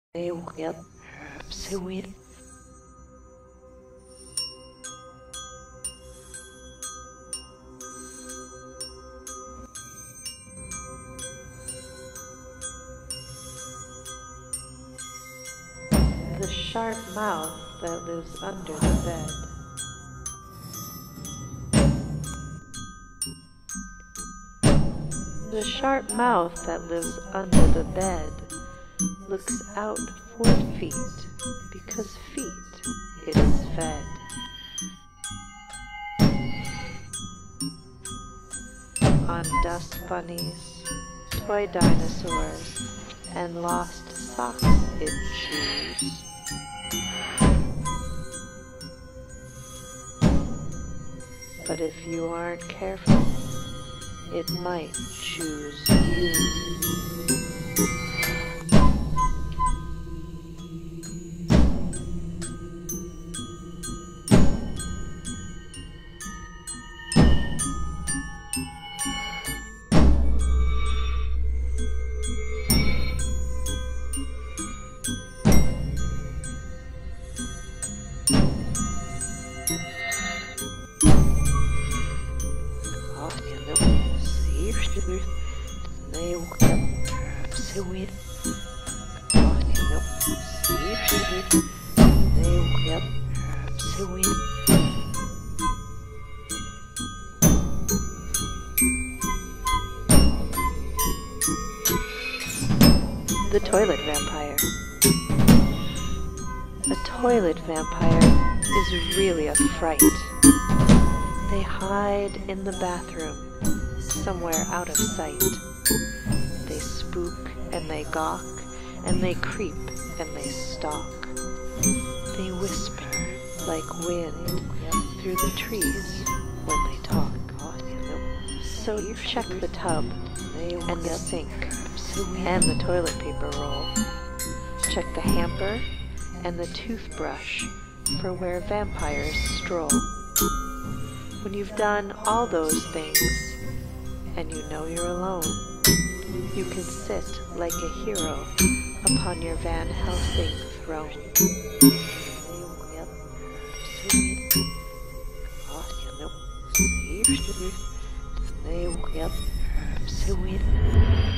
Yep, sweet. The sharp mouth that lives under the bed. The sharp mouth that lives under the bed looks out for feet, because feet it is fed. On dust bunnies, toy dinosaurs, and lost socks it chews. But if you aren't careful, it might choose you. The toilet vampire. A toilet vampire is really a fright. They hide in the bathroom, somewhere out of sight. They spook and they gawk, and they creep and they stalk. They whisper like wind through the trees when they talk. So check the tub and the sink and the toilet paper roll. Check the hamper and the toothbrush for where vampires stroll. When you've done all those things and you know you're alone, you can sit like a hero upon your Van Helsing throne. Sweet.